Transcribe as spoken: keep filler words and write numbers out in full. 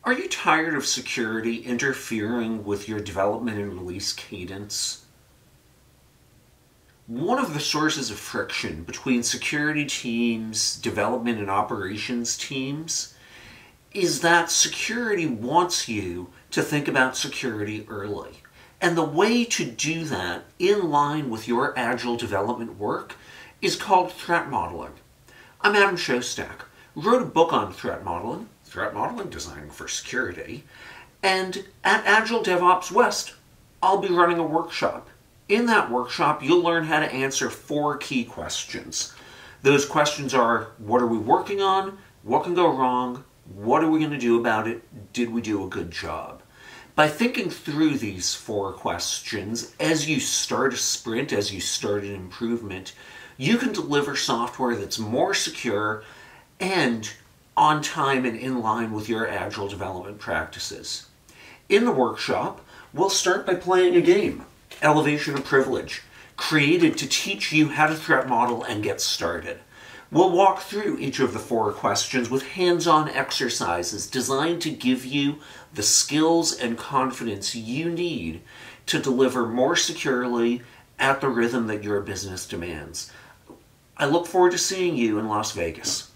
Are you tired of security interfering with your development and release cadence? One of the sources of friction between security teams, development and operations teams, is that security wants you to think about security early. And the way to do that in line with your agile development work is called threat modeling. I'm Adam Shostack, wrote a book on threat modeling, Threat Modeling Designing for Security, and at Agile DevOps West, I'll be running a workshop. In that workshop, you'll learn how to answer four key questions. Those questions are, what are we working on? What can go wrong? What are we going to do about it? Did we do a good job? By thinking through these four questions, as you start a sprint, as you start an improvement, you can deliver software that's more secure and on time and in line with your agile development practices. In the workshop, we'll start by playing a game, Elevation of Privilege, created to teach you how to threat model and get started. We'll walk through each of the four questions with hands-on exercises designed to give you the skills and confidence you need to deliver more securely at the rhythm that your business demands. I look forward to seeing you in Las Vegas.